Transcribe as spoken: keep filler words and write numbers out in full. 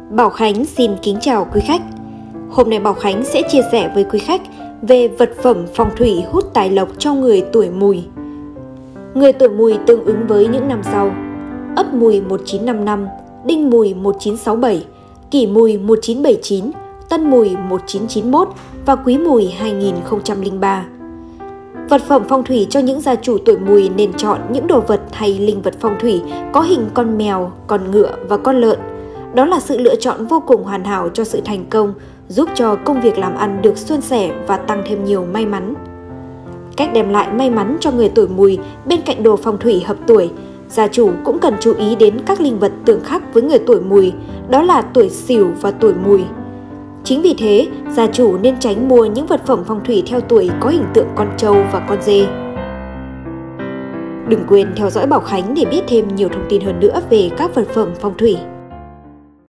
Bảo Khánh xin kính chào quý khách. Hôm nay Bảo Khánh sẽ chia sẻ với quý khách về vật phẩm phong thủy hút tài lộc cho người tuổi Mùi. Người tuổi Mùi tương ứng với những năm sau: Ất Mùi một chín năm năm, Đinh Mùi một chín sáu bảy, Kỷ Mùi một chín bảy chín, Tân Mùi một chín chín mốt và Quý Mùi hai nghìn không trăm lẻ ba. Vật phẩm phong thủy cho những gia chủ tuổi Mùi nên chọn những đồ vật hay linh vật phong thủy có hình con mèo, con ngựa và con lợn. Đó là sự lựa chọn vô cùng hoàn hảo cho sự thành công, giúp cho công việc làm ăn được suôn sẻ và tăng thêm nhiều may mắn. Cách đem lại may mắn cho người tuổi Mùi bên cạnh đồ phong thủy hợp tuổi, gia chủ cũng cần chú ý đến các linh vật tương khắc với người tuổi Mùi, đó là tuổi Sửu và tuổi Mùi. Chính vì thế, gia chủ nên tránh mua những vật phẩm phong thủy theo tuổi có hình tượng con trâu và con dê. Đừng quên theo dõi Bảo Khánh để biết thêm nhiều thông tin hơn nữa về các vật phẩm phong thủy.